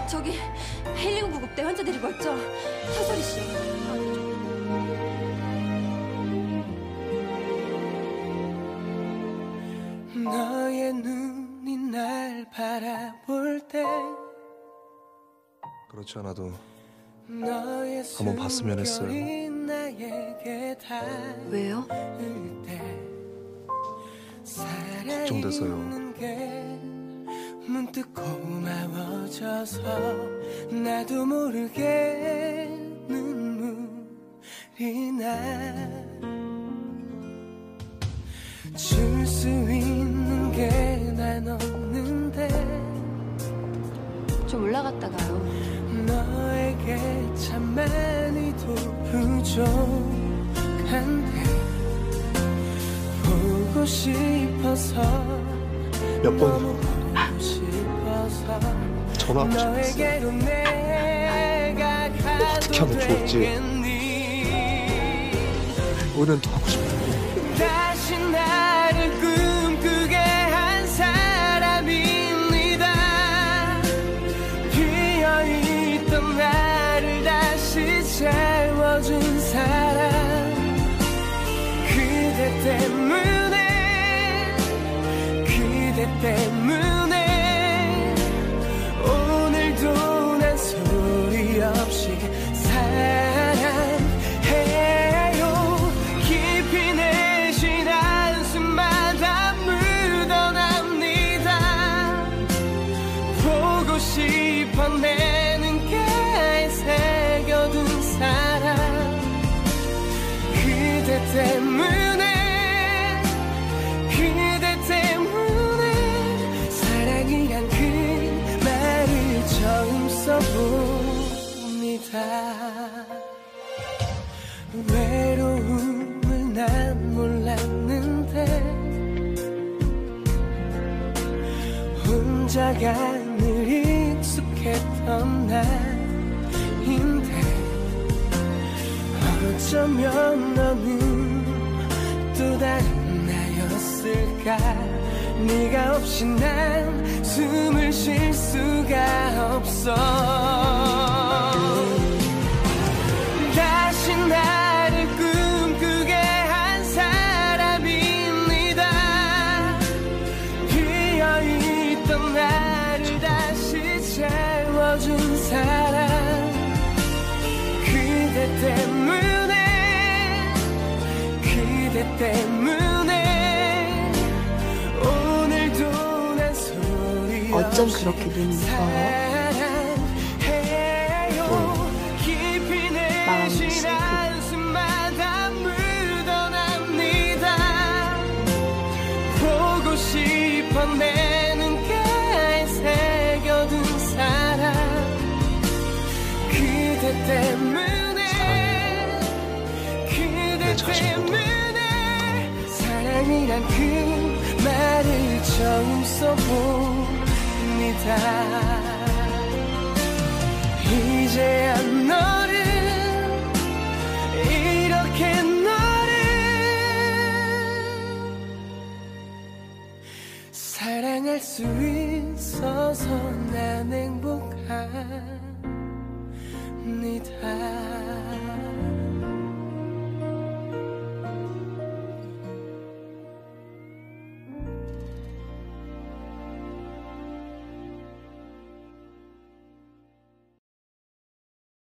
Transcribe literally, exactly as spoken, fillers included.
저기 일일구 구급대 환자 데리고 왔죠? 서소리 씨. 너의 눈이 날 바라볼 때 그렇지 않아도 한번 봤으면 했어요. 왜요? 걱정돼서요. 문득 고마워져서 나도 모르게 눈물이 나. 줄 수 있는 게 난 없는데 좀 올라갔다 가요. 너에게 참 많이도 부족한데 보고 싶어서 몇 번 전화하고 싶었어요. 어떻게 하면 좋을지 은연도 하고 싶어요. 다시 나를 꿈꾸게 한 사람입니다. 비어있던 나를 다시 채워준 사람. 그대 때문에 그대 때문에 오늘도 난 소리 없이 사랑해요. 깊이 내쉬는 한숨마다 묻어납니다. 보고 싶어 내 눈가에 새겨둔 사람. 그대 때문에 그대 때문에 사랑이란 그 말을 처음 써봅니다. 외로움을 난 몰랐는데 혼자가 늘 익숙했던 나인데 어쩌면 너는 또 다른 나였을까. 네가 없이 난 숨을 쉴 수가 없어. 다시 나를 꿈꾸게 한 사람입니다. 비어있던 나를 다시 채워준 사람. 그대 때문에 그대 때문에 오늘도 난 소리 어쩜 그렇게 눈이 떠요? 내쉬는 한숨마다 묻어납니다. 보고 싶어 내 눈가에 새겨둔 사람. 그대 때문에 그대 때문에 사랑이란 그 말을 처음 써봅니다. 이제야 너를 이렇게 너를 사랑할 수 있어서 난 행복합니다.